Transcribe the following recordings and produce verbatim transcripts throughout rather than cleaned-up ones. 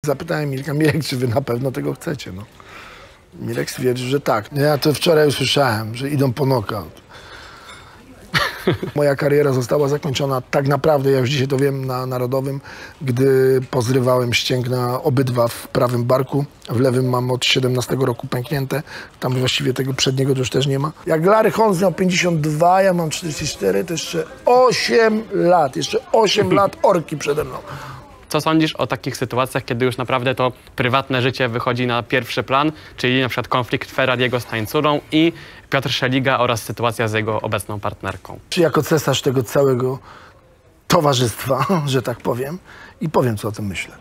zapytałem Mirka, Mirek, czy wy na pewno tego chcecie? No. Mirek stwierdził, że tak. No ja to wczoraj usłyszałem, że idą po knockout. Moja kariera została zakończona tak naprawdę, ja już dzisiaj to wiem, na Narodowym, gdy pozrywałem ścięgna obydwa w prawym barku. W lewym mam od siedemnastego roku pęknięte. Tam właściwie tego przedniego to już też nie ma. Jak Larry Holmes miał pięćdziesiąt dwa, ja mam czterdzieści cztery, to jeszcze osiem lat. Jeszcze osiem lat orki przede mną. Co sądzisz o takich sytuacjach, kiedy już naprawdę to prywatne życie wychodzi na pierwszy plan, czyli na przykład konflikt Ferrariego z tańcurą i Piotr Szeliga oraz sytuacja z jego obecną partnerką? Czy jako cesarz tego całego towarzystwa, że tak powiem, i powiem, co o tym myślę.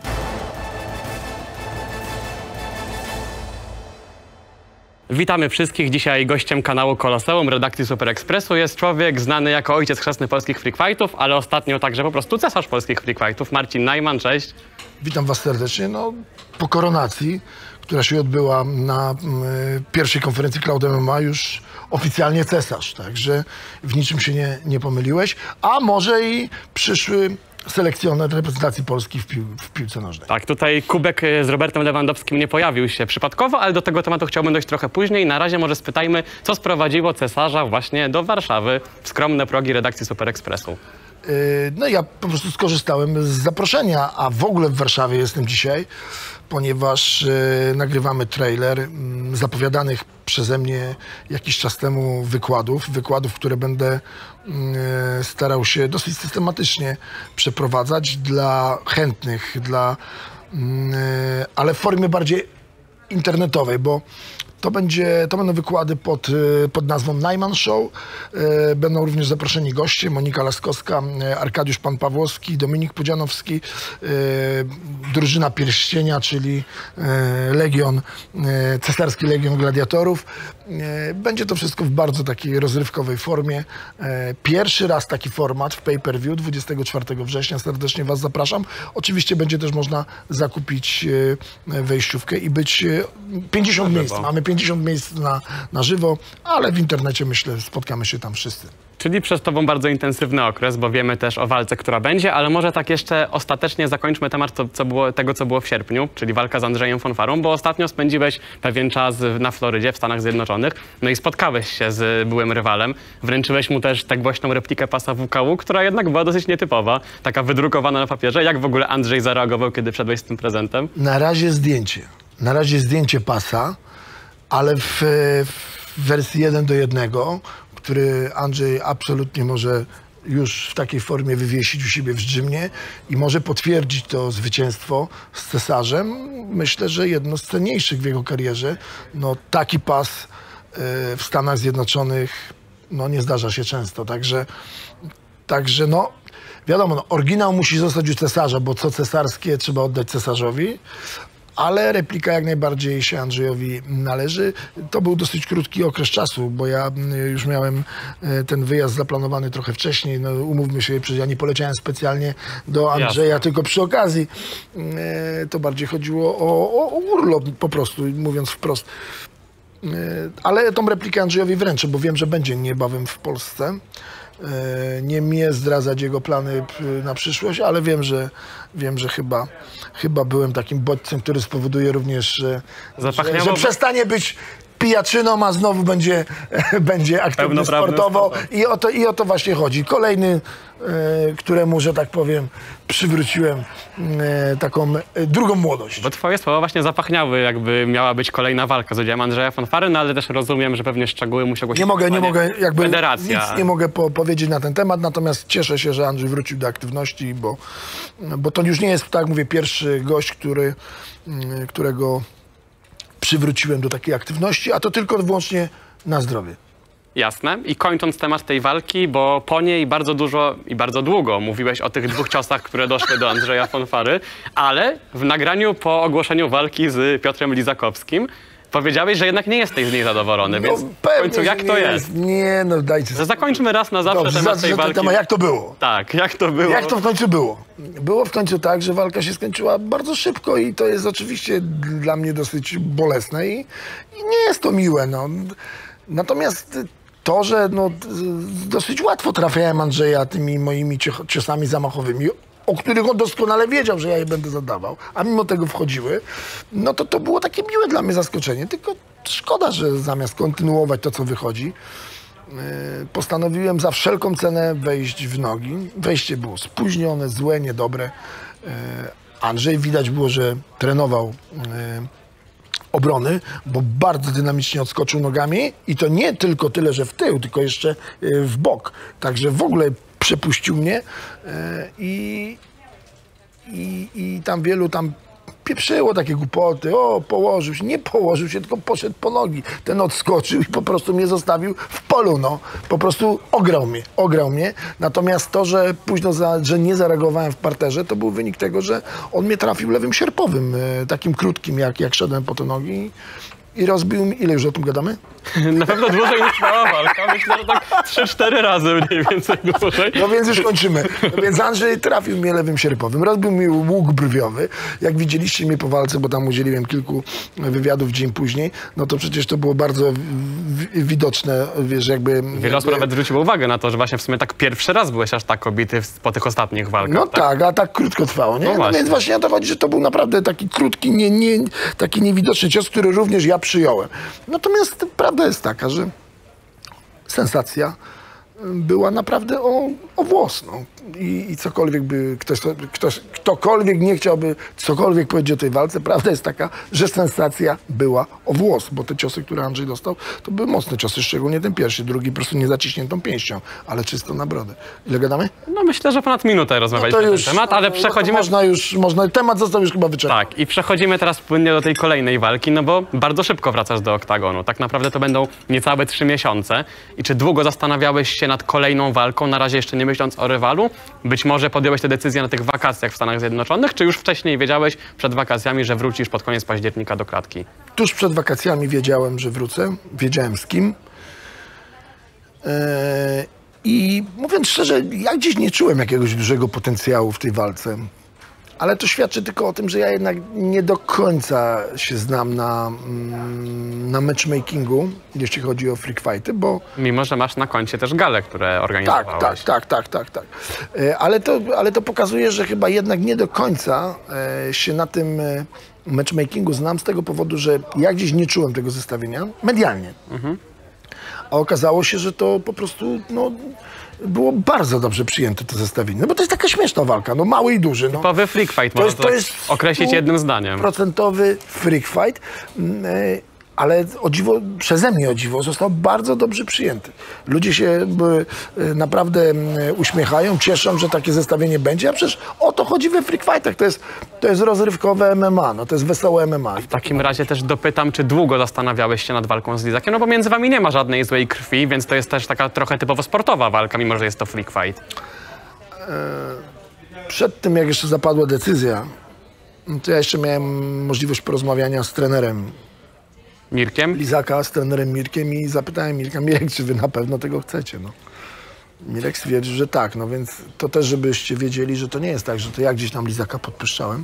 Witamy wszystkich. Dzisiaj gościem kanału Koloseum, redakcji Super Expressu jest człowiek znany jako ojciec chrzestny polskich freak fightów, ale ostatnio także po prostu cesarz polskich freak fightów. Marcin Najman, cześć. Witam was serdecznie. No, po koronacji, która się odbyła na y, pierwszej konferencji Cloud M M A, już oficjalnie cesarz, także w niczym się nie, nie pomyliłeś, a może i przyszły selekcjoner reprezentacji Polski w, pił w piłce nożnej. Tak, tutaj kubek z Robertem Lewandowskim nie pojawił się przypadkowo, ale do tego tematu chciałbym dojść trochę później. Na razie może spytajmy, co sprowadziło cesarza właśnie do Warszawy, w skromne progi redakcji Super Expressu. Yy, no ja po prostu skorzystałem z zaproszenia, a w ogóle w Warszawie jestem dzisiaj, ponieważ yy, nagrywamy trailer yy, zapowiadanych przeze mnie jakiś czas temu wykładów, wykładów, które będę yy, starał się dosyć systematycznie przeprowadzać dla chętnych, dla, yy, ale w formie bardziej internetowej, bo To, będzie, to będą wykłady pod, pod nazwą Najman Show. Będą również zaproszeni goście, Monika Laskowska, Arkadiusz Pan-Pawłowski, Dominik Pudzianowski, drużyna Pierścienia, czyli Legion, Cesarski Legion Gladiatorów. Będzie to wszystko w bardzo takiej rozrywkowej formie. Pierwszy raz taki format w pay-per-view dwudziestego czwartego września. Serdecznie was zapraszam. Oczywiście będzie też można zakupić wejściówkę i być pięćdziesiąt miejsc. Mamy pięćdziesiąt miejsc na, na żywo, ale w internecie myślę, spotkamy się tam wszyscy. Czyli przed tobą bardzo intensywny okres, bo wiemy też o walce, która będzie, ale może tak jeszcze ostatecznie zakończmy temat co, co było, tego, co było w sierpniu, czyli walka z Andrzejem Fonfarą, bo ostatnio spędziłeś pewien czas na Florydzie, w Stanach Zjednoczonych, no i spotkałeś się z byłym rywalem. Wręczyłeś mu też tę głośną replikę pasa W K U, która jednak była dosyć nietypowa, taka wydrukowana na papierze. Jak w ogóle Andrzej zareagował, kiedy wszedłeś z tym prezentem? Na razie zdjęcie. Na razie zdjęcie pasa, ale w, w wersji jeden do jednego, który Andrzej absolutnie może już w takiej formie wywiesić u siebie w dżymie i może potwierdzić to zwycięstwo z cesarzem. Myślę, że jedno z cenniejszych w jego karierze. No, taki pas y, w Stanach Zjednoczonych no, nie zdarza się często. Także, także no, wiadomo, no, oryginał musi zostać u cesarza, bo co cesarskie trzeba oddać cesarzowi. Ale replika jak najbardziej się Andrzejowi należy. To był dosyć krótki okres czasu, bo ja już miałem ten wyjazd zaplanowany trochę wcześniej. No, umówmy się, przecież ja nie poleciałem specjalnie do Andrzeja, Jasne. Tylko przy okazji. To bardziej chodziło o, o, o urlop po prostu, mówiąc wprost. Ale tą replikę Andrzejowi wręczę, bo wiem, że będzie niebawem w Polsce. Nie mnie zdradzać jego plany na przyszłość, ale wiem, że wiem, że chyba, chyba byłem takim bodźcem, który spowoduje również, że, że, że przestanie być pijaczyną, a znowu będzie, będzie aktywny sportowo. I o, to, I o to właśnie chodzi. Kolejny, e, któremu, że tak powiem, przywróciłem e, taką e, drugą młodość. Bo twoje słowa właśnie zapachniały, jakby miała być kolejna walka z udziałem Andrzeja Fonfary, no ale też rozumiem, że pewnie szczegóły musi ogłosić. Nie mogę, nie mogę, jakby Federacja. Nic nie mogę po powiedzieć na ten temat, natomiast cieszę się, że Andrzej wrócił do aktywności, bo, bo to już nie jest, tak jak mówię, pierwszy gość, który, którego przywróciłem do takiej aktywności, a to tylko i wyłącznie na zdrowie. Jasne. I kończąc temat tej walki, bo po niej bardzo dużo i bardzo długo mówiłeś o tych dwóch ciosach, które doszły do Andrzeja Fonfary, ale w nagraniu po ogłoszeniu walki z Piotrem Lizakowskim powiedziałeś, że jednak nie jesteś z niej zadowolony, no, więc w końcu jak to jest? jest? Nie, no dajcie... Zakończmy raz na zawsze Dobrze, temat tej walki. Temat, jak to było? Tak, jak to było? Jak to w końcu było? Było w końcu tak, że walka się skończyła bardzo szybko i to jest oczywiście dla mnie dosyć bolesne i, i nie jest to miłe, no. Natomiast to, że no, dosyć łatwo trafiałem Andrzeja tymi moimi ciosami zamachowymi, o których on doskonale wiedział, że ja je będę zadawał, a mimo tego wchodziły, no to to było takie miłe dla mnie zaskoczenie. Tylko szkoda, że zamiast kontynuować to, co wychodzi, postanowiłem za wszelką cenę wejść w nogi. Wejście było spóźnione, złe, niedobre. Andrzej widać było, że trenował obrony, bo bardzo dynamicznie odskoczył nogami i to nie tylko tyle, że w tył, tylko jeszcze w bok. Także w ogóle przepuścił mnie i, i, i tam wielu tam pieprzyło takie głupoty, o położył się, nie położył się, tylko poszedł po nogi. Ten odskoczył i po prostu mnie zostawił w polu, no. Po prostu ograł mnie, ograł mnie. Natomiast to, że późno, za, że nie zareagowałem w parterze, to był wynik tego, że on mnie trafił lewym sierpowym, takim krótkim, jak, jak szedłem po te nogi. I rozbił mi, ile już o tym gadamy? Na pewno dłużej niż trwała walka. Myślę, że tak trzy cztery razy mniej więcej dłużej. No więc już kończymy. No więc Andrzej trafił mnie lewym sierpowym. Rozbił mi łuk brwiowy. Jak widzieliście mnie po walce, bo tam udzieliłem kilku wywiadów dzień później, no to przecież to było bardzo widoczne, wiesz, jakby... Wiele osób nawet zwróciło uwagę na to, że właśnie w sumie tak pierwszy raz byłeś aż tak obity po tych ostatnich walkach. No tak, tak a tak krótko trwało, nie? No, no więc właśnie o to chodzi, że to był naprawdę taki krótki, nie, nie, taki niewidoczny cios, który również ja przyjąłem. Natomiast prawda jest taka, że sensacja była naprawdę o, o włos. No. I, I cokolwiek by ktoś, ktoś, ktokolwiek nie chciałby cokolwiek powiedzieć o tej walce, prawda jest taka, że sensacja była o włos, bo te ciosy, które Andrzej dostał, to były mocne ciosy, szczególnie ten pierwszy, drugi po prostu nie zaciśniętą pięścią, ale czysto na brodę. Ile gadamy? No myślę, że ponad minutę rozmawialiśmy no na ten temat, ale no, przechodzimy... No można już, można, temat został już chyba wyczerpany. Tak, i przechodzimy teraz płynnie do tej kolejnej walki, no bo bardzo szybko wracasz do oktagonu. Tak naprawdę to będą niecałe trzy miesiące. I czy długo zastanawiałeś się nad kolejną walką, na razie jeszcze nie myśląc o rywalu? Być może podjąłeś tę decyzję na tych wakacjach w Stanach Zjednoczonych, czy już wcześniej wiedziałeś przed wakacjami, że wrócisz pod koniec października do klatki? Tuż przed wakacjami wiedziałem, że wrócę. Wiedziałem z kim. Eee, I mówiąc szczerze, ja gdzieś nie czułem jakiegoś dużego potencjału w tej walce. Ale to świadczy tylko o tym, że ja jednak nie do końca się znam na, na matchmakingu, jeśli chodzi o freak fighty, bo... Mimo, że masz na koncie też gale, które Tak, organizowałeś. tak, tak, tak, tak, tak. E, Ale to, ale to pokazuje, że chyba jednak nie do końca e, się na tym e, matchmakingu znam z tego powodu, że ja gdzieś nie czułem tego zestawienia medialnie. Mhm. A okazało się, że to po prostu no, było bardzo dobrze przyjęte to zestawienie. No bo to jest taka śmieszna walka, no mały i duży. No. Typowy freak fight, można to, to jest określić jednym zdaniem. Procentowy freak fight. Ale o dziwo, przeze mnie o dziwo, został bardzo dobrze przyjęty. Ludzie się y, naprawdę y, uśmiechają, cieszą, że takie zestawienie będzie, a przecież o to chodzi we freak fightach. To jest, to jest rozrywkowe M M A, no, to jest wesołe M M A. W takim razie też dopytam, czy długo zastanawiałeś się nad walką z Lizakiem? No bo między wami nie ma żadnej złej krwi, więc to jest też taka trochę typowo sportowa walka, mimo że jest to freak fight. Przed tym, jak jeszcze zapadła decyzja, to ja jeszcze miałem możliwość porozmawiania z trenerem Mirkiem? Lizaka, z trenerem Mirkiem i zapytałem Mirka, Mirek, czy wy na pewno tego chcecie? No. Mirek stwierdził, że tak, no więc to też, żebyście wiedzieli, że to nie jest tak, że to ja gdzieś tam Lizaka podpuszczałem.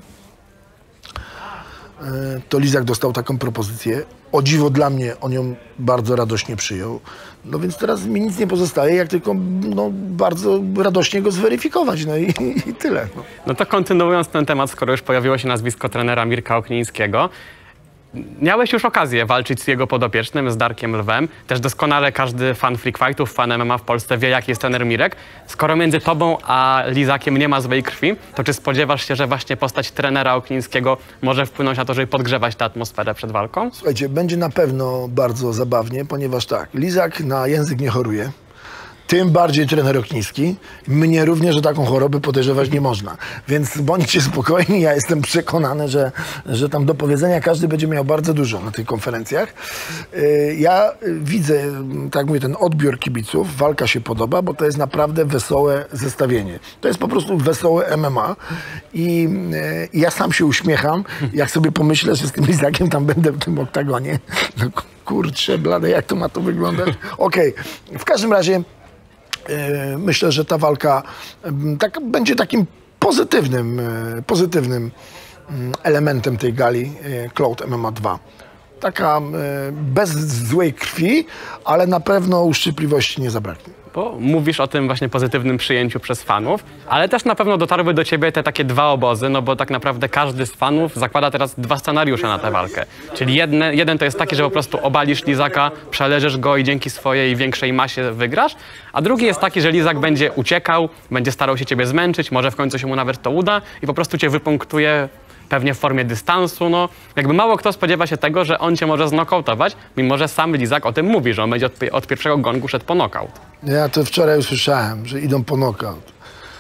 To Lizak dostał taką propozycję. O dziwo dla mnie on ją bardzo radośnie przyjął. No więc teraz mi nic nie pozostaje, jak tylko no, bardzo radośnie go zweryfikować. No i, i tyle. No. No to kontynuując ten temat, skoro już pojawiło się nazwisko trenera Mirka Oknińskiego, miałeś już okazję walczyć z jego podopiecznym, z Darkiem Lwem. Też doskonale każdy fan freak fightów, fan M M A w Polsce wie, jaki jest trener Mirek. Skoro między tobą a Lizakiem nie ma złej krwi, to czy spodziewasz się, że właśnie postać trenera Oknińskiego może wpłynąć na to, żeby podgrzewać tę atmosferę przed walką? Słuchajcie, będzie na pewno bardzo zabawnie, ponieważ tak, Lizak na język nie choruje. Tym bardziej trener Okniński. Mnie również o taką chorobę podejrzewać nie można. Więc bądźcie spokojni, ja jestem przekonany, że, że tam do powiedzenia każdy będzie miał bardzo dużo na tych konferencjach. Ja widzę, tak mówię, ten odbiór kibiców, walka się podoba, bo to jest naprawdę wesołe zestawienie. To jest po prostu wesołe M M A i, i ja sam się uśmiecham, jak sobie pomyślę, że z tym Lizakiem tam będę w tym oktagonie. No kurczę, blade, jak to ma to wyglądać? Okej, okay. W każdym razie myślę, że ta walka tak, będzie takim pozytywnym, pozytywnym elementem tej gali Cloud M M A dwa. taka e, bez złej krwi, ale na pewno uszczypliwości nie zabraknie. Bo mówisz o tym właśnie pozytywnym przyjęciu przez fanów, ale też na pewno dotarły do ciebie te takie dwa obozy, no bo tak naprawdę każdy z fanów zakłada teraz dwa scenariusze na tę walkę. Czyli jedne, jeden to jest taki, że po prostu obalisz Lizaka, przeleżysz go i dzięki swojej większej masie wygrasz, a drugi jest taki, że Lizak będzie uciekał, będzie starał się ciebie zmęczyć, może w końcu się mu nawet to uda i po prostu cię wypunktuje pewnie w formie dystansu, no jakby mało kto spodziewa się tego, że on cię może znokautować, mimo że sam Lizak o tym mówi, że on będzie od, od pierwszego gongu szedł po nokaut. Ja to wczoraj usłyszałem, że idą po nokaut.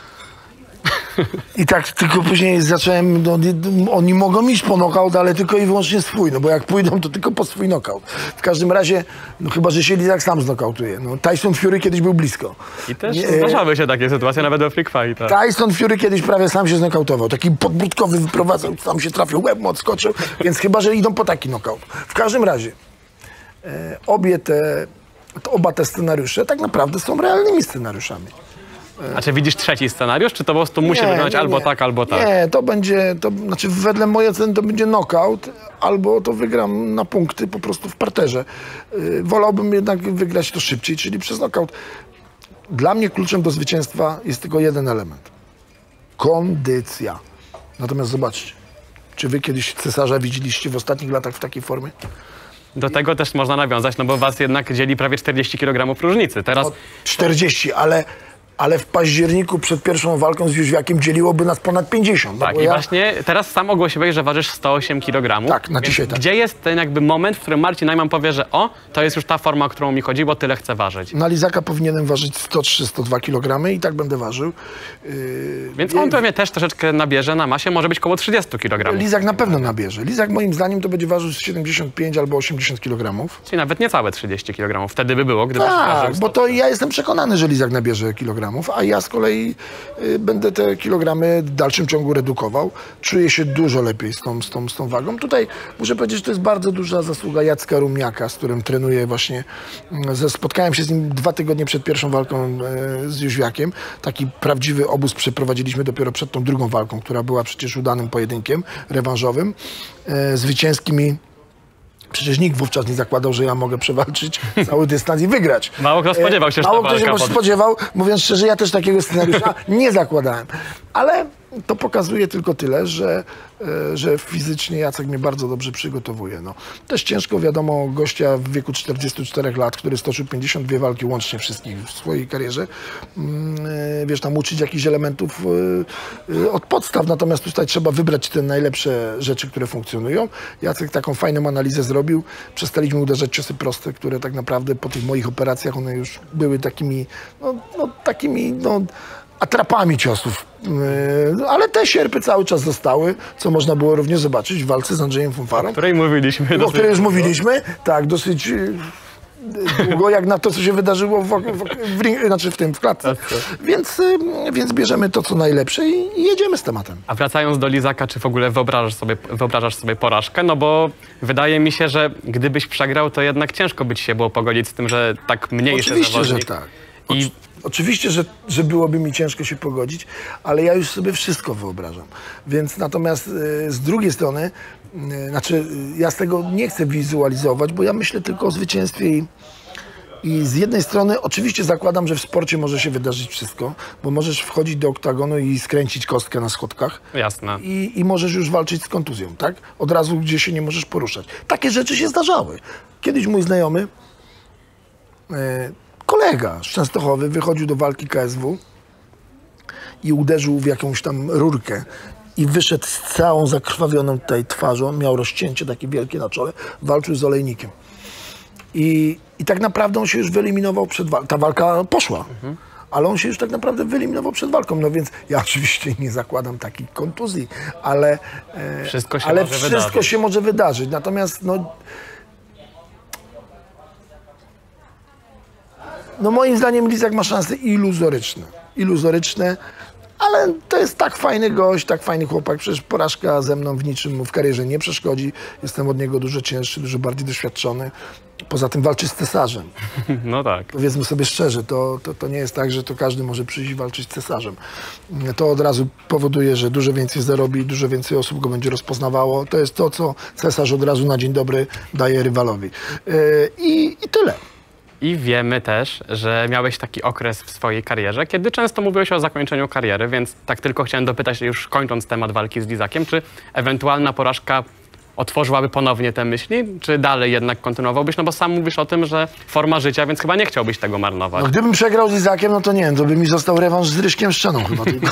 I tak tylko później zacząłem, no, oni mogą iść po nokaut, ale tylko i wyłącznie swój, no bo jak pójdą, to tylko po swój nokaut. W każdym razie, no chyba, że się Lizak sam znokautuje. No, Tyson Fury kiedyś był blisko. I też Nie, zdarzały się takie sytuacje, nawet do free fight. Tyson Fury kiedyś prawie sam się znokautował. Taki podbródkowy wyprowadzał, tam się trafił, łeb mu odskoczył, więc chyba, że idą po taki nokaut. W każdym razie, e, obie te, to, oba te scenariusze tak naprawdę są realnymi scenariuszami. A czy widzisz trzeci scenariusz, czy to po prostu musi nie, wyglądać nie, albo nie. tak, albo tak? Nie, to będzie, to znaczy wedle mojej oceny to będzie knockout, albo to wygram na punkty po prostu w parterze. Yy, wolałbym jednak wygrać to szybciej, czyli przez knockout. Dla mnie kluczem do zwycięstwa jest tylko jeden element. Kondycja. Natomiast zobaczcie, czy wy kiedyś cesarza widzieliście w ostatnich latach w takiej formie? Do tego też można nawiązać, no bo was jednak dzieli prawie czterdzieści kilogramów różnicy. Teraz... No, czterdzieści, ale... Ale w październiku przed pierwszą walką z Jóźwiakiem dzieliłoby nas ponad pięćdziesiąt. Tak, no i ja... właśnie teraz sam ogłosiłeś, że ważysz sto osiem kilogramów. Tak, na dzisiaj tak. Gdzie jest ten jakby moment, w którym Marcin Najman powie, że o, to jest już ta forma, o którą mi chodzi, bo tyle chcę ważyć? Na Lizaka powinienem ważyć sto trzy sto dwa kilogramy i tak będę ważył. Yy, Więc on pewnie też troszeczkę nabierze na masie, może być koło trzydzieści kilogramów. Lizak na pewno nabierze. Lizak moim zdaniem to będzie ważył siedemdziesiąt pięć albo osiemdziesiąt kilogramów. Czyli nawet niecałe trzydzieści kilogramów. Wtedy by było, gdyby Tak, bo to ja jestem przekonany, że Lizak nabierze kilogramów, a ja z kolei y, będę te kilogramy w dalszym ciągu redukował. Czuję się dużo lepiej z tą, z tą, z tą wagą. Tutaj muszę powiedzieć, że to jest bardzo duża zasługa Jacka Rumiaka, z którym trenuję właśnie. Ze, spotkałem się z nim dwa tygodnie przed pierwszą walką y, z Jóźwiakiem. Taki prawdziwy obóz przeprowadziliśmy dopiero przed tą drugą walką, która była przecież udanym pojedynkiem rewanżowym, y, zwycięskim i przecież nikt wówczas nie zakładał, że ja mogę przewalczyć cały dystans i wygrać. Mało kto spodziewał się, że Mało ta kto się walka pod... spodziewał, mówiąc szczerze, ja też takiego scenariusza nie zakładałem. Ale to pokazuje tylko tyle, że, że fizycznie Jacek mnie bardzo dobrze przygotowuje. No. Też ciężko, wiadomo, gościa w wieku czterdziestu czterech lat, który stoczył pięćdziesiąt dwie walki łącznie wszystkich w swojej karierze, wiesz, tam uczyć jakichś elementów od podstaw, natomiast tutaj trzeba wybrać te najlepsze rzeczy, które funkcjonują. Jacek taką fajną analizę zrobił. Przestaliśmy uderzać ciosy proste, które tak naprawdę po tych moich operacjach one już były takimi, no, no takimi, no, atrapami ciosów, yy, ale te sierpy cały czas zostały, co można było również zobaczyć w walce z Andrzejem Fonfarą. O której mówiliśmy. O której już mówiliśmy, tak, dosyć yy, długo, jak na to, co się wydarzyło w, w, w, ring, znaczy w tym, w klatce. Więc, yy, więc bierzemy to, co najlepsze i, i jedziemy z tematem. A wracając do Lizaka, czy w ogóle wyobrażasz sobie, wyobrażasz sobie porażkę? No bo wydaje mi się, że gdybyś przegrał, to jednak ciężko by ci się było pogodzić z tym, że tak mniejszy Oczywiście, zawodnik... że tak. I... Oczywiście, że, że byłoby mi ciężko się pogodzić, ale ja już sobie wszystko wyobrażam. Więc natomiast y, z drugiej strony, y, znaczy y, ja z tego nie chcę wizualizować, bo ja myślę tylko o zwycięstwie i, i z jednej strony oczywiście zakładam, że w sporcie może się wydarzyć wszystko, bo możesz wchodzić do oktagonu i skręcić kostkę na schodkach. Jasne. I, i możesz już walczyć z kontuzją, tak? Od razu gdzie się nie możesz poruszać. Takie rzeczy się zdarzały. Kiedyś mój znajomy, y, kolega z Częstochowy wychodził do walki K S W i uderzył w jakąś tam rurkę i wyszedł z całą zakrwawioną tutaj twarzą, miał rozcięcie takie wielkie na czole, walczył z olejnikiem. I, i tak naprawdę on się już wyeliminował przed walką. Ta walka poszła, mhm. ale on się już tak naprawdę wyeliminował przed walką. No więc ja oczywiście nie zakładam takiej kontuzji, ale wszystko się, ale może, wszystko wydarzyć. się może wydarzyć. Natomiast no, No moim zdaniem Lizak ma szanse iluzoryczne. Iluzoryczne Ale to jest tak fajny gość, tak fajny chłopak. Przecież porażka ze mną w niczym mu w karierze nie przeszkodzi. Jestem od niego dużo cięższy, dużo bardziej doświadczony. Poza tym walczy z cesarzem. No tak. Powiedzmy sobie szczerze, to, to, to nie jest tak, że to każdy może przyjść i walczyć z cesarzem. To od razu powoduje, że dużo więcej zarobi, dużo więcej osób go będzie rozpoznawało. To jest to, co cesarz od razu na dzień dobry daje rywalowi. Yy, i, i tyle. I wiemy też, że miałeś taki okres w swojej karierze, kiedy często mówiłeś o zakończeniu kariery, więc tak tylko chciałem dopytać, już kończąc temat walki z Lizakiem, czy ewentualna porażka otworzyłaby ponownie te myśli, czy dalej jednak kontynuowałbyś? No bo sam mówisz o tym, że forma życia, więc chyba nie chciałbyś tego marnować. No, gdybym przegrał z Lizakiem, no to nie wiem, to by mi został rewanż z Ryśkiem Szczaną chyba tylko.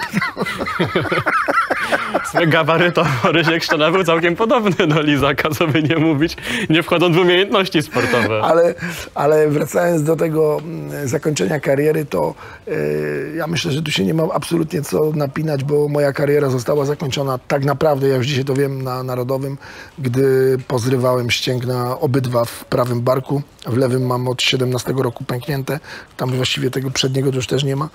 Swój gabarytowo Rysiek Szczena był całkiem podobny do Lizaka, co by nie mówić, nie wchodząc w umiejętności sportowe. Ale, ale wracając do tego mm, zakończenia kariery, to yy, ja myślę, że tu się nie ma absolutnie co napinać, bo moja kariera została zakończona tak naprawdę, ja już dzisiaj to wiem, na Narodowym, gdy pozrywałem ścięgna obydwa w prawym barku. W lewym mam od siedemnastego roku pęknięte, tam właściwie tego przedniego to już też nie ma.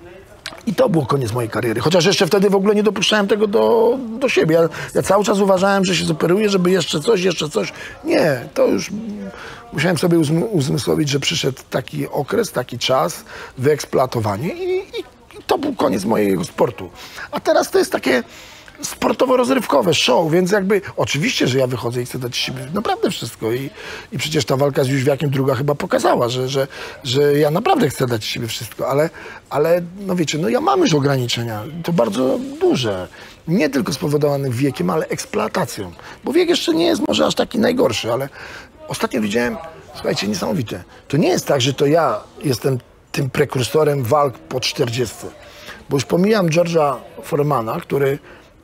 I to był koniec mojej kariery. Chociaż jeszcze wtedy w ogóle nie dopuszczałem tego do, do siebie. Ja, ja cały czas uważałem, że się zoperuję, żeby jeszcze coś, jeszcze coś. Nie, to już musiałem sobie uzm uzmysłowić, że przyszedł taki okres, taki czas, wyeksploatowanie i, i, i to był koniec mojego sportu. A teraz to jest takie sportowo-rozrywkowe show, więc jakby oczywiście, że ja wychodzę i chcę dać siebie naprawdę wszystko i, i przecież ta walka z Jóźwiakiem druga chyba pokazała, że, że, że ja naprawdę chcę dać siebie wszystko, ale, ale no wiecie, no ja mam już ograniczenia, to bardzo duże, nie tylko spowodowane wiekiem, ale eksploatacją, bo wiek jeszcze nie jest może aż taki najgorszy, ale ostatnio widziałem, słuchajcie, niesamowite, to nie jest tak, że to ja jestem tym prekursorem walk po czterdziestce, bo już pomijam George'a Foremana, który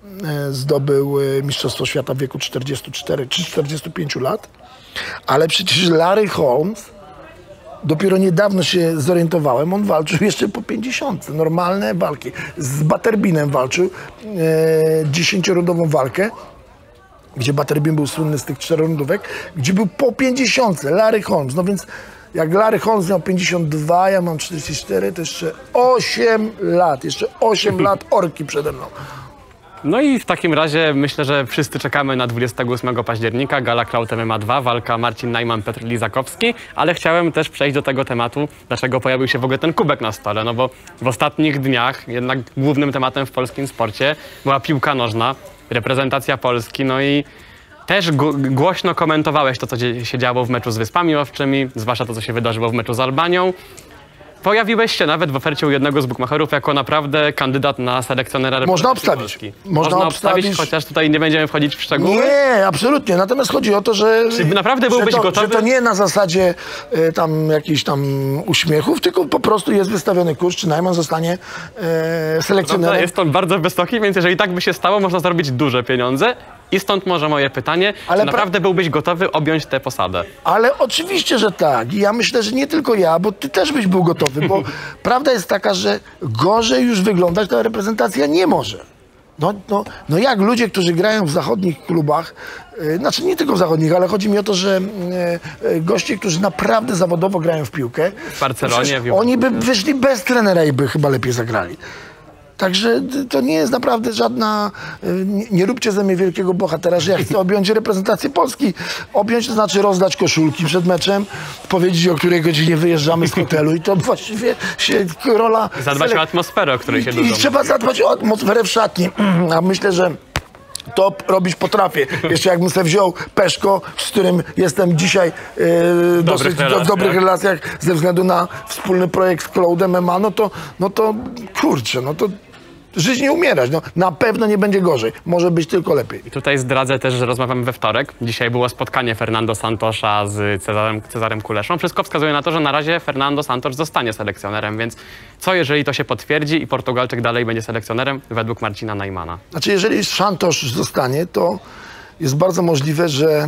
zdobył Mistrzostwo Świata w wieku czterdziestu czterech czy czterdziestu pięciu lat, ale przecież Larry Holmes, dopiero niedawno się zorientowałem, on walczył jeszcze po pięćdziesiątce, normalne walki. Z Butterbinem walczył e, dziesięciorundową walkę, gdzie Butterbin był słynny z tych czterorundówek, gdzie był po pięćdziesiątce, Larry Holmes, no więc jak Larry Holmes miał pięćdziesiąt dwa, ja mam czterdzieści cztery, to jeszcze osiem lat, jeszcze osiem lat orki przede mną. No i w takim razie myślę, że wszyscy czekamy na dwudziestego ósmego października, Gala Kraut M M A dwa, walka Marcin Najman, Petr Lizakowski, ale chciałem też przejść do tego tematu, dlaczego pojawił się w ogóle ten kubek na stole, no bo w ostatnich dniach jednak głównym tematem w polskim sporcie była piłka nożna, reprezentacja Polski, no i też głośno komentowałeś to, co się działo w meczu z Wyspami Owczymi, zwłaszcza to, co się wydarzyło w meczu z Albanią. Pojawiłeś się nawet w ofercie u jednego z bookmacherów jako naprawdę kandydat na selekcjonera Można reprezentacji obstawić. Polski. Można, Można obstawić, obstawić, chociaż tutaj nie będziemy wchodzić w szczegóły. Nie, absolutnie. Natomiast chodzi o to, że, Czy naprawdę byłbyś że, to, gotowy? że to nie na zasadzie y, tam jakichś tam uśmiechów, tylko po prostu jest wystawiony kurs, czy Najman zostanie y, selekcjonerem. Prawda, jest on bardzo wysoki, więc jeżeli tak by się stało, można zarobić duże pieniądze. I stąd może moje pytanie, Ale czy naprawdę byłbyś gotowy objąć tę posadę? Ale oczywiście, że tak. I ja myślę, że nie tylko ja, bo ty też byś był gotowy, bo prawda jest taka, że gorzej już wyglądać ta reprezentacja nie może. No, no, no jak ludzie, którzy grają w zachodnich klubach, yy, znaczy nie tylko w zachodnich, ale chodzi mi o to, że yy, yy, goście, którzy naprawdę zawodowo grają w piłkę, W Barcelonie, w oni by wyszli bez trenera i by chyba lepiej zagrali. Także to nie jest naprawdę żadna... Nie, nie róbcie ze mnie wielkiego bohatera, że ja chcę objąć reprezentację Polski. Objąć to znaczy rozdać koszulki przed meczem, powiedzieć, o której godzinie wyjeżdżamy z hotelu i to właściwie się rola... Zadbać o atmosferę, o której się I, dużo I trzeba mówi. zadbać o atmosferę w szatni. A myślę, że to robić potrafię. Jeszcze jakbym sobie wziął Peszko, z którym jestem dzisiaj e, dosyć do, w dobrych relacjach ze względu na wspólny projekt z Cloudem M M A, no to, no to kurczę, no to żyć nie umierać. No, na pewno nie będzie gorzej. Może być tylko lepiej. I tutaj zdradzę też, że rozmawiamy we wtorek. Dzisiaj było spotkanie Fernando Santosza z Cezarem, Cezarem Kuleszą. Wszystko wskazuje na to, że na razie Fernando Santos zostanie selekcjonerem, więc co jeżeli to się potwierdzi i Portugalczyk dalej będzie selekcjonerem według Marcina Najmana? Znaczy, jeżeli Santos zostanie, to jest bardzo możliwe, że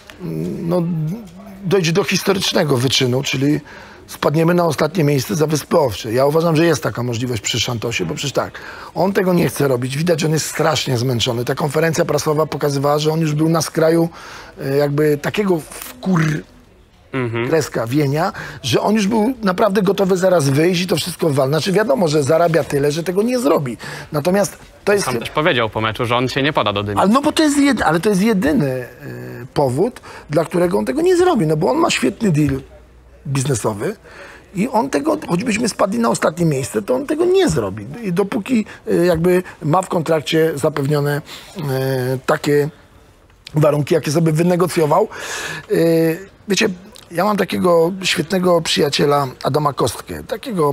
no, dojdzie do historycznego wyczynu, czyli spadniemy na ostatnie miejsce za Wyspy Owcze. Ja uważam, że jest taka możliwość przy Santosie, bo przecież tak, on tego nie chce robić. Widać, że on jest strasznie zmęczony. Ta konferencja prasowa pokazywała, że on już był na skraju jakby takiego wkur... Mhm. kreska Wienia, że on już był naprawdę gotowy zaraz wyjść i to wszystko wal. Znaczy wiadomo, że zarabia tyle, że tego nie zrobi. Natomiast to jest... Sam też powiedział po meczu, że on się nie poda do dymisji. Ale, no bo to jest jed... ale to jest jedyny y, powód, dla którego on tego nie zrobi. No bo on ma świetny deal biznesowy i on tego, choćbyśmy spadli na ostatnie miejsce, to on tego nie zrobi. I dopóki y, jakby ma w kontrakcie zapewnione y, takie warunki, jakie sobie wynegocjował. Y, wiecie, ja mam takiego świetnego przyjaciela Adama Kostkę, takiego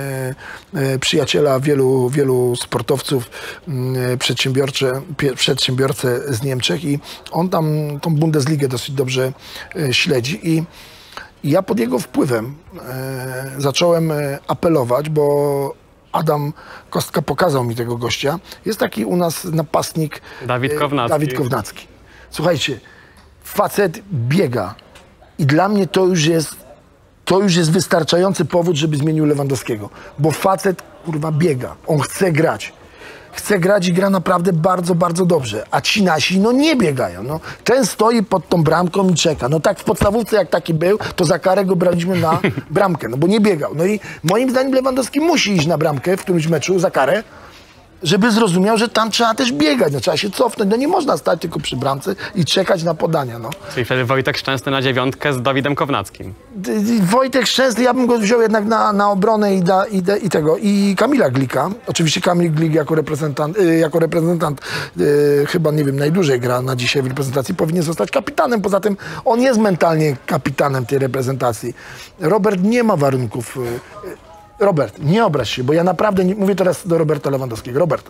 e, e, przyjaciela wielu, wielu sportowców, e, przedsiębiorcze, pie, przedsiębiorcę z Niemczech i on tam tą Bundesligę dosyć dobrze e, śledzi i, i ja pod jego wpływem e, zacząłem e, apelować, bo Adam Kostka pokazał mi tego gościa. Jest taki u nas napastnik Dawid Kownacki. E, Dawid Kownacki. Słuchajcie, facet biega. I dla mnie to już jest, to już jest wystarczający powód, żeby zmienił Lewandowskiego. Bo facet, kurwa, biega. On chce grać. Chce grać i gra naprawdę bardzo, bardzo dobrze. A ci nasi, no nie biegają. No. Ten stoi pod tą bramką i czeka. No tak w podstawówce, jak taki był, to za karę go braliśmy na bramkę, no bo nie biegał. No i moim zdaniem Lewandowski musi iść na bramkę w którymś meczu za karę, żeby zrozumiał, że tam trzeba też biegać, no, trzeba się cofnąć, no nie można stać tylko przy bramce i czekać na podania, no. Czyli wtedy Wojtek Szczęsny na dziewiątkę z Dawidem Kownackim. D- d- Wojtek Szczęsny, ja bym go wziął jednak na, na obronę i, da, i, de, i tego, i Kamila Glika. Oczywiście Kamil Glik jako reprezentant, y, jako reprezentant y, chyba, nie wiem, najdłużej gra na dzisiaj w reprezentacji, powinien zostać kapitanem, poza tym on jest mentalnie kapitanem tej reprezentacji. Robert nie ma warunków. Y, y, Robert, nie obraź się, bo ja naprawdę, nie, mówię teraz do Roberta Lewandowskiego. Robert,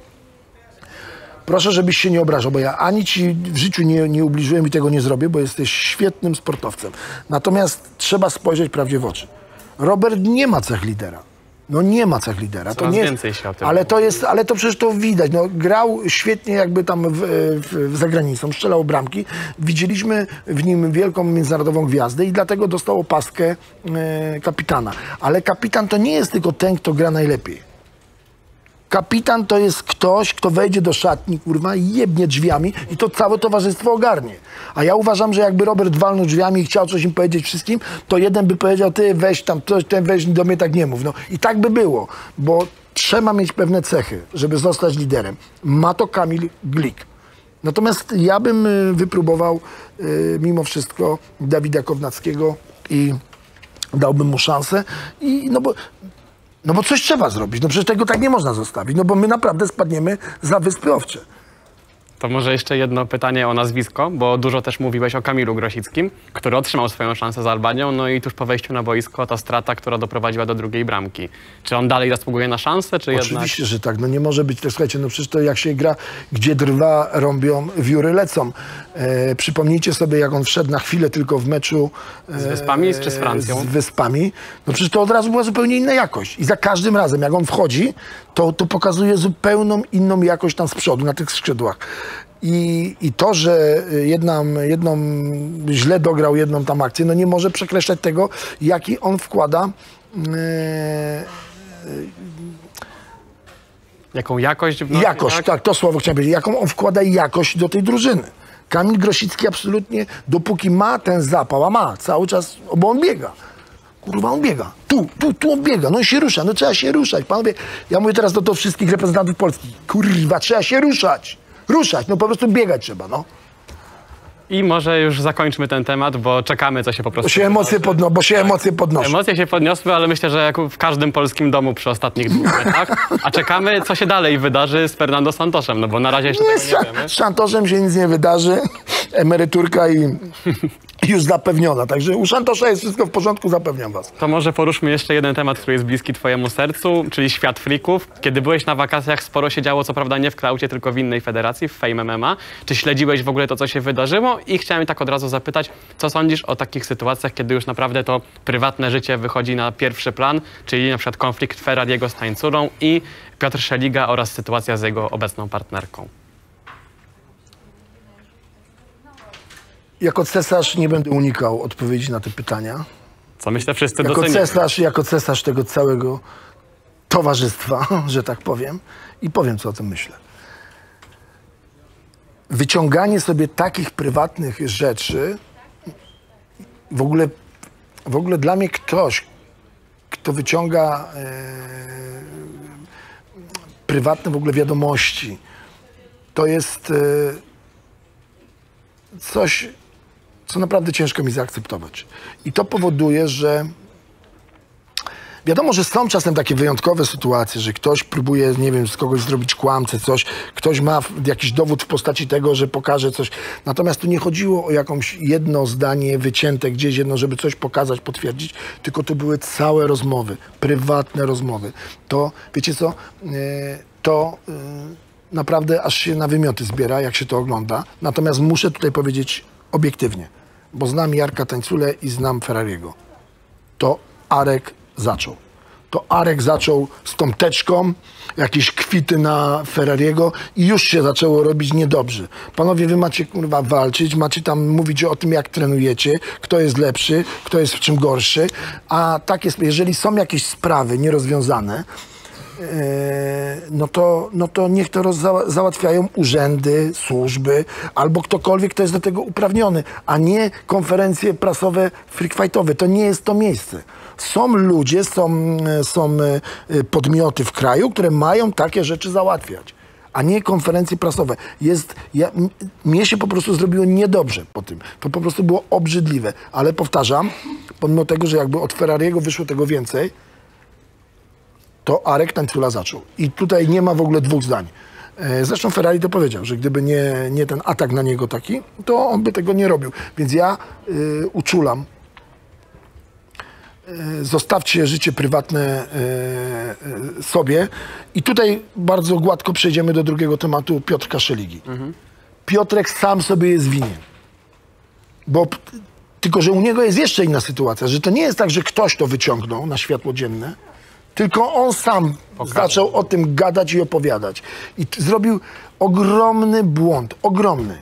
proszę, żebyś się nie obrażał, bo ja ani ci w życiu nie, nie ubliżyłem i tego nie zrobię, bo jesteś świetnym sportowcem. Natomiast trzeba spojrzeć prawdzie w oczy. Robert nie ma cech lidera. No nie ma cech lidera. Coraz to nie więcej się o tym ale mówi. to jest, ale to przecież to widać. No, grał świetnie jakby tam w, w, za granicą, strzelał bramki. Widzieliśmy w nim wielką międzynarodową gwiazdę i dlatego dostał opaskę e, kapitana. Ale kapitan to nie jest tylko ten, kto gra najlepiej. Kapitan to jest ktoś, kto wejdzie do szatni, kurwa, i jebnie drzwiami i to całe towarzystwo ogarnie. A ja uważam, że jakby Robert walnął drzwiami i chciał coś im powiedzieć wszystkim, to jeden by powiedział, ty weź tam, coś, ten weź do mnie tak nie mów. No i tak by było, bo trzeba mieć pewne cechy, żeby zostać liderem. Ma to Kamil Glik. Natomiast ja bym y, wypróbował y, mimo wszystko Dawida Kownackiego i dałbym mu szansę. I, no bo No bo coś trzeba zrobić, no przecież tego tak nie można zostawić, no bo my naprawdę spadniemy za Wyspy Owcze. To może jeszcze jedno pytanie o nazwisko, bo dużo też mówiłeś o Kamilu Grosickim, który otrzymał swoją szansę z Albanią, no i tuż po wejściu na boisko ta strata, która doprowadziła do drugiej bramki. Czy on dalej zasługuje na szansę, czy jednak... Oczywiście, że tak, no nie może być, to słuchajcie, no przecież to jak się gra, gdzie drwa rąbią, wióry lecą. E, przypomnijcie sobie, jak on wszedł na chwilę tylko w meczu... E, Z Wyspami czy z Francją? Z Wyspami. No przecież to od razu była zupełnie inna jakość. I za każdym razem, jak on wchodzi, to, to pokazuje zupełną inną jakość tam z przodu, na tych skrzydłach. I, I to, że jedną, jedną źle dograł jedną tam akcję, no nie może przekreślać tego, jaki on wkłada e, Jaką jakość wnosi, jakość, tak? tak, to słowo chciałem powiedzieć, jaką on wkłada jakość do tej drużyny. Kamil Grosicki absolutnie, dopóki ma ten zapał, a ma cały czas, bo on biega. Kurwa, on biega. Tu, tu, tu on biega. No i się rusza. No trzeba się ruszać. Panowie, ja mówię teraz do, do wszystkich reprezentantów Polski. Kurwa, trzeba się ruszać. Ruszać, no po prostu biegać trzeba, no. I może już zakończmy ten temat, bo czekamy, co się po prostu... Bo się emocje, podno bo się emocje podnoszą. Emocje się podniosły, ale myślę, że jak w każdym polskim domu przy ostatnich dwóch meczach. A czekamy, co się dalej wydarzy z Fernando Santoszem, no bo na razie jeszcze Nie, tego nie z, wiemy. z Szantoszem się nic nie wydarzy. Emeryturka i już zapewniona. Także u Szantosza jest wszystko w porządku, zapewniam was. To może poruszmy jeszcze jeden temat, który jest bliski twojemu sercu, czyli świat frików. Kiedy byłeś na wakacjach, sporo się działo, co prawda nie w Klaucie, tylko w innej federacji, w Fame M M A. Czy śledziłeś w ogóle to, co się wydarzyło? I chciałem tak od razu zapytać, co sądzisz o takich sytuacjach, kiedy już naprawdę to prywatne życie wychodzi na pierwszy plan, czyli na przykład konflikt Ferrariego z tańculą i Piotr Szeliga oraz sytuacja z jego obecną partnerką? Jako cesarz nie będę unikał odpowiedzi na te pytania. Co myślę wszyscy Jako docenimy. cesarz, jako cesarz tego całego towarzystwa, że tak powiem, i powiem, co o tym myślę. Wyciąganie sobie takich prywatnych rzeczy, w ogóle w ogóle dla mnie ktoś, kto wyciąga e, prywatne w ogóle wiadomości, to jest e, coś, co naprawdę ciężko mi zaakceptować. I to powoduje, że wiadomo, że są czasem takie wyjątkowe sytuacje, że ktoś próbuje, nie wiem, z kogoś zrobić kłamcę, coś, ktoś ma jakiś dowód w postaci tego, że pokaże coś. Natomiast tu nie chodziło o jakąś jedno zdanie wycięte gdzieś, jedno, żeby coś pokazać, potwierdzić, tylko to były całe rozmowy, prywatne rozmowy. To, wiecie co, to naprawdę aż się na wymioty zbiera, jak się to ogląda. Natomiast muszę tutaj powiedzieć obiektywnie, bo znam Jarka Tańculę i znam Ferrariego. To Arek zaczął. To Arek zaczął z tą teczką, jakieś kwity na Ferrariego i już się zaczęło robić niedobrze. Panowie, wy macie kurwa walczyć, macie tam mówić o tym, jak trenujecie, kto jest lepszy, kto jest w czym gorszy, a tak jest, jeżeli są jakieś sprawy nierozwiązane, no to, no to niech to rozza- załatwiają urzędy, służby albo ktokolwiek, kto jest do tego uprawniony, a nie konferencje prasowe freakfightowe. To nie jest to miejsce. Są ludzie, są, są podmioty w kraju, które mają takie rzeczy załatwiać, a nie konferencje prasowe. Jest, ja, m- mnie się po prostu zrobiło niedobrze po tym. To po prostu było obrzydliwe. Ale powtarzam, pomimo tego, że jakby od Ferrariego wyszło tego więcej, to Arek Tańcula zaczął. I tutaj nie ma w ogóle dwóch zdań. Zresztą Ferrari to powiedział, że gdyby nie, nie ten atak na niego taki, to on by tego nie robił. Więc ja y, uczulam, y, zostawcie życie prywatne y, y, sobie. I tutaj bardzo gładko przejdziemy do drugiego tematu Piotrka Szeligi. Mhm. Piotrek sam sobie jest winien. Bo, tylko, że u niego jest jeszcze inna sytuacja, że to nie jest tak, że ktoś to wyciągnął na światło dzienne, tylko on sam Pokażę. zaczął o tym gadać i opowiadać. I t- zrobił ogromny błąd, ogromny.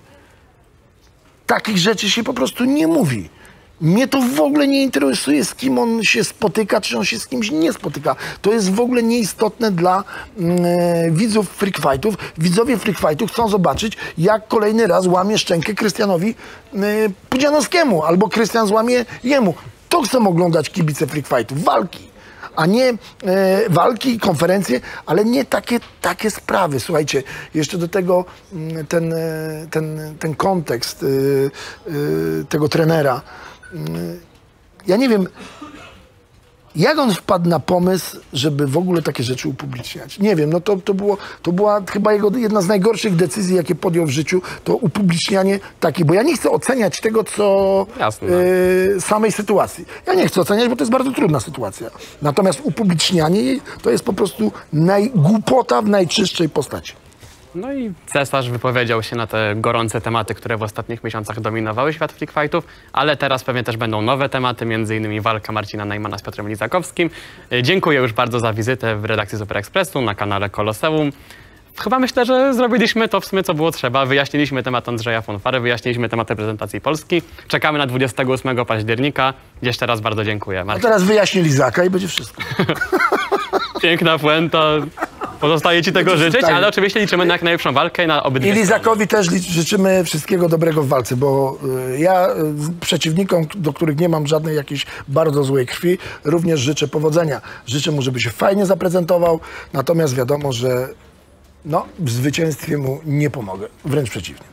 Takich rzeczy się po prostu nie mówi. Mnie to w ogóle nie interesuje, z kim on się spotyka, czy on się z kimś nie spotyka. To jest w ogóle nieistotne dla mm, widzów freak fightów. Widzowie freak fightów chcą zobaczyć, jak kolejny raz łamie szczękę Krystianowi y, Pudzianowskiemu, albo Krystian złamie jemu. To chcą oglądać kibice freak fightów. Walki. A nie e, walki, konferencje, ale nie takie, takie sprawy. Słuchajcie, jeszcze do tego m, ten, e, ten, ten kontekst e, e, tego trenera. E, ja nie wiem, jak on wpadł na pomysł, żeby w ogóle takie rzeczy upubliczniać. Nie wiem, no to, to, było, to była chyba jego jedna z najgorszych decyzji, jakie podjął w życiu, to upublicznianie takiej, bo ja nie chcę oceniać tego, co y, samej sytuacji. Ja nie chcę oceniać, bo to jest bardzo trudna sytuacja. Natomiast upublicznianie jej to jest po prostu najgłupota w najczystszej postaci. No i cesarz wypowiedział się na te gorące tematy, które w ostatnich miesiącach dominowały świat freak fightów, ale teraz pewnie też będą nowe tematy, między innymi walka Marcina Najmana z Piotrem Lizakowskim. Dziękuję już bardzo za wizytę w redakcji Super Expressu na kanale Koloseum. Chyba myślę, że zrobiliśmy to w sumie, co było trzeba. Wyjaśniliśmy temat Andrzeja Fonfary, wyjaśniliśmy temat reprezentacji Polski. Czekamy na dwudziestego ósmego października. Jeszcze raz bardzo dziękuję. A teraz wyjaśnij Lizaka i będzie wszystko. Piękna puenta. Pozostaje ci tego życzyć, ale oczywiście liczymy na jak najlepszą walkę na obydwie I Lizakowi też życzymy wszystkiego dobrego w walce, bo y, ja y, przeciwnikom, do których nie mam żadnej jakiejś bardzo złej krwi, również życzę powodzenia. Życzę mu, żeby się fajnie zaprezentował, natomiast wiadomo, że no, w zwycięstwie mu nie pomogę, wręcz przeciwnie.